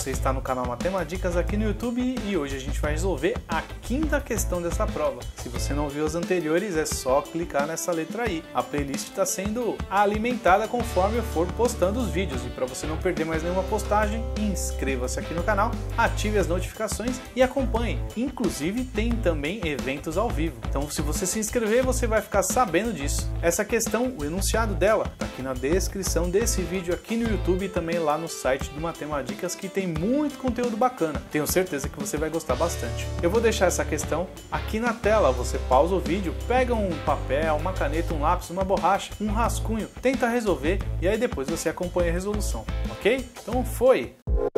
você está no canal Matemadicas aqui no YouTube e hoje a gente vai resolver a quinta questão dessa prova. Se você não viu as anteriores, é só clicar nessa letra aí. A playlist está sendo alimentada conforme eu for postando os vídeos. E para você não perder mais nenhuma postagem, inscreva-se aqui no canal, ative as notificações e acompanhe. Inclusive tem também eventos ao vivo. Então se você se inscrever, você vai ficar sabendo disso. Essa questão, o enunciado dela, está aqui na descrição desse vídeo aqui no YouTube e também lá no site do Matemadicas, que tem muito conteúdo bacana. Tenho certeza que você vai gostar bastante. Eu vou deixar essa questão aqui na tela. Você pausa o vídeo, pega um papel, uma caneta, um lápis, uma borracha, um rascunho, tenta resolver e aí depois você acompanha a resolução, ok? Então foi!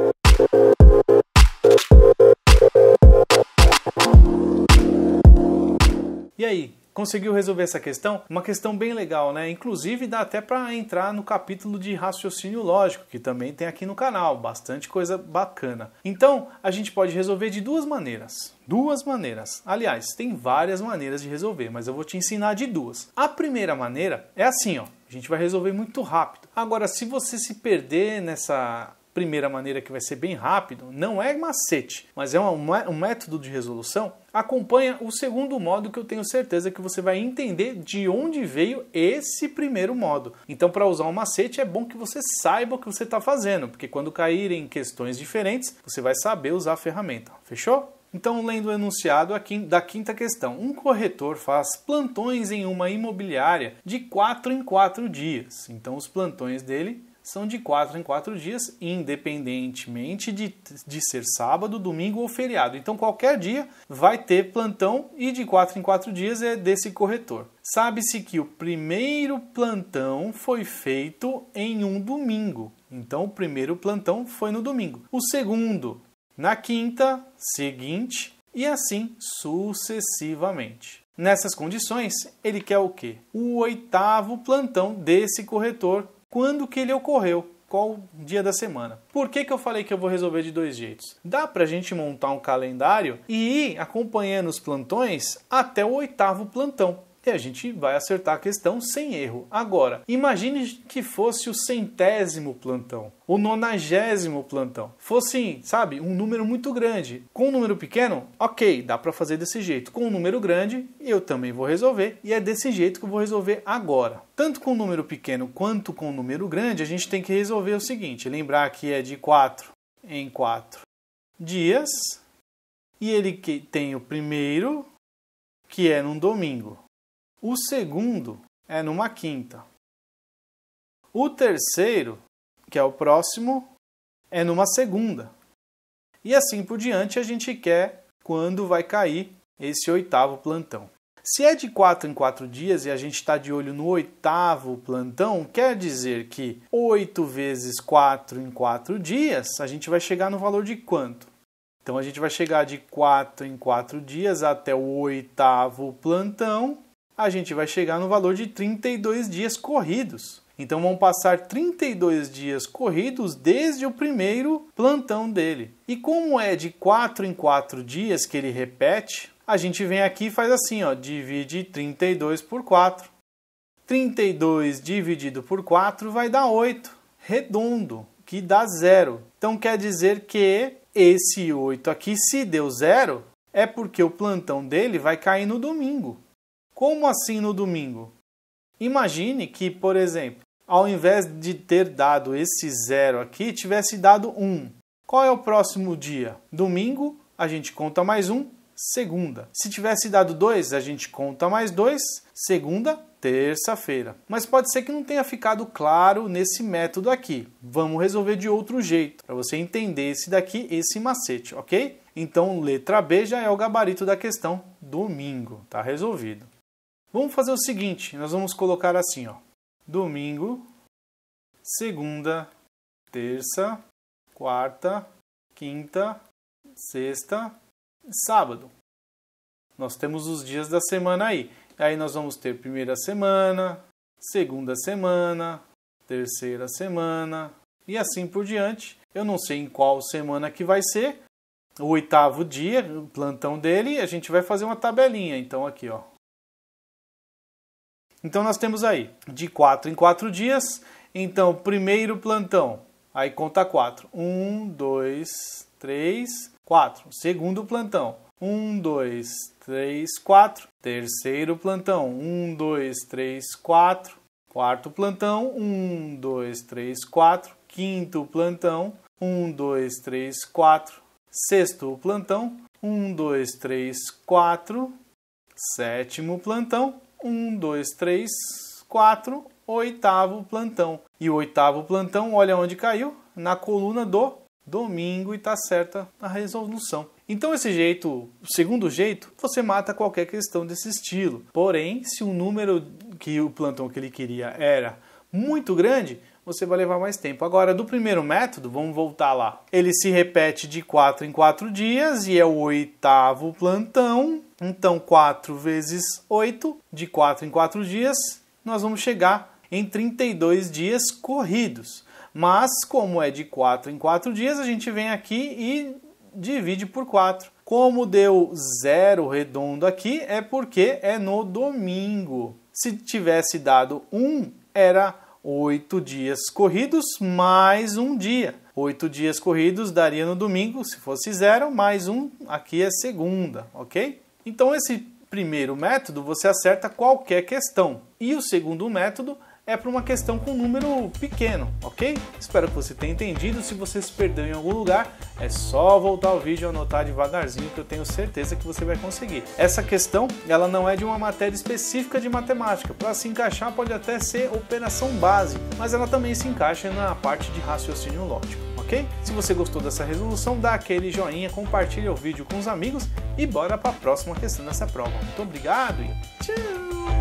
E aí? Conseguiu resolver essa questão? Uma questão bem legal, né? Inclusive dá até para entrar no capítulo de raciocínio lógico, que também tem aqui no canal, bastante coisa bacana. Então, a gente pode resolver de duas maneiras. Duas maneiras. Aliás, tem várias maneiras de resolver, mas eu vou te ensinar de duas. A primeira maneira é assim, ó. A gente vai resolver muito rápido. Agora, se você se perder nessa primeira maneira, que vai ser bem rápido, não é macete, mas é um método de resolução, acompanha o segundo modo, que eu tenho certeza que você vai entender de onde veio esse primeiro modo. Então, para usar um macete, é bom que você saiba o que você está fazendo, porque quando caírem questões diferentes, você vai saber usar a ferramenta. Fechou? Então, lendo o enunciado aqui da quinta questão. Um corretor faz plantões em uma imobiliária de 4 em 4 dias. Então, os plantões dele são de 4 em 4 dias, independentemente de ser sábado, domingo ou feriado. Então, qualquer dia vai ter plantão e de 4 em 4 dias é desse corretor. Sabe-se que o primeiro plantão foi feito em um domingo. Então, o primeiro plantão foi no domingo. O segundo, na quinta seguinte e assim sucessivamente. Nessas condições, ele quer o quê? O oitavo plantão desse corretor. Quando que ele ocorreu? Qual dia da semana? Por que eu falei que eu vou resolver de dois jeitos? Dá pra gente montar um calendário e ir acompanhando os plantões até o oitavo plantão. E a gente vai acertar a questão sem erro. Agora, imagine que fosse o 100º plantão, o 90º plantão. Fosse, sabe, um número muito grande. Com um número pequeno, ok, dá para fazer desse jeito. Com um número grande, eu também vou resolver. E é desse jeito que eu vou resolver agora. Tanto com um número pequeno quanto com um número grande, a gente tem que resolver o seguinte. Lembrar que é de 4 em 4 dias. E ele tem o primeiro, que é num domingo. O segundo é numa quinta. O terceiro, que é o próximo, é numa segunda. E assim por diante a gente quer quando vai cair esse oitavo plantão. Se é de 4 em 4 dias e a gente está de olho no oitavo plantão, quer dizer que 8 vezes 4 em 4 dias, a gente vai chegar no valor de quanto? Então a gente vai chegar de 4 em 4 dias até o oitavo plantão. A gente vai chegar no valor de 32 dias corridos. Então vão passar 32 dias corridos desde o primeiro plantão dele. E como é de 4 em 4 dias que ele repete, a gente vem aqui e faz assim, ó, divide 32 por 4. 32 dividido por 4 vai dar 8, redondo, que dá 0. Então quer dizer que esse 8 aqui, se deu 0, é porque o plantão dele vai cair no domingo. Como assim no domingo? Imagine que, por exemplo, ao invés de ter dado esse 0 aqui, tivesse dado 1. Qual é o próximo dia? Domingo, a gente conta mais 1, segunda. Se tivesse dado 2, a gente conta mais 2, segunda, terça-feira. Mas pode ser que não tenha ficado claro nesse método aqui. Vamos resolver de outro jeito, para você entender esse daqui, esse macete, ok? Então, letra B já é o gabarito da questão, domingo. Tá resolvido. Vamos fazer o seguinte, nós vamos colocar assim, ó, domingo, segunda, terça, quarta, quinta, sexta, sábado. Nós temos os dias da semana aí. Aí nós vamos ter primeira semana, segunda semana, terceira semana e assim por diante. Eu não sei em qual semana que vai ser. O oitavo dia, o plantão dele, a gente vai fazer uma tabelinha. Então aqui, ó. Então nós temos aí de 4 em 4 dias. Então, primeiro plantão Aí conta 4. 1, 2, 3, 4. Segundo plantão. 1, 2, 3, 4. Terceiro plantão. 1, 2, 3, 4. Quarto plantão. 1, 2, 3, 4. Quinto plantão. 1, 2, 3, 4. Sexto plantão. 1, 2, 3, 4. Sétimo plantão. 1, 2, 3, 4. Oitavo plantão. E o oitavo plantão, olha onde caiu? Na coluna do domingo, e está certa a resolução. Então esse jeito, o segundo jeito, você mata qualquer questão desse estilo. Porém, se o número que o plantão que ele queria era muito grande, você vai levar mais tempo. Agora, do primeiro método, vamos voltar lá. Ele se repete de 4 em 4 dias e é o oitavo plantão. Então, 4 vezes 8, de 4 em 4 dias, nós vamos chegar em 32 dias corridos. Mas, como é de 4 em 4 dias, a gente vem aqui e divide por 4. Como deu 0 redondo aqui, é porque é no domingo. Se tivesse dado 1, era 8 dias corridos mais um dia. 8 dias corridos daria no domingo, se fosse 0, mais 1, aqui é segunda, ok? Então, esse primeiro método, você acerta qualquer questão. E o segundo método é para uma questão com número pequeno, ok? Espero que você tenha entendido. Se você se perdeu em algum lugar, é só voltar o vídeo e anotar devagarzinho, que eu tenho certeza que você vai conseguir. Essa questão, ela não é de uma matéria específica de matemática. Para se encaixar, pode até ser operação básica, mas ela também se encaixa na parte de raciocínio lógico, ok? Se você gostou dessa resolução, dá aquele joinha, compartilha o vídeo com os amigos e bora para a próxima questão dessa prova. Muito obrigado e tchau!